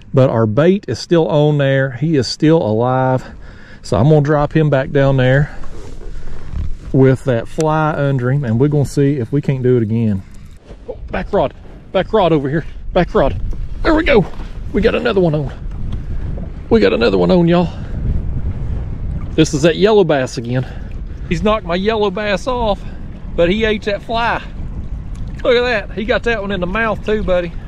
but our bait is still on there. He is still alive. So I'm gonna drop him back down there with that fly under him, and we're gonna see if we can't do it again. Oh, back rod over here, back rod. There we go. We got another one on. We got another one on, y'all. This is that yellow bass again. He's knocked my yellow bass off, but he ate that fly. Look at that. He got that one in the mouth too, buddy.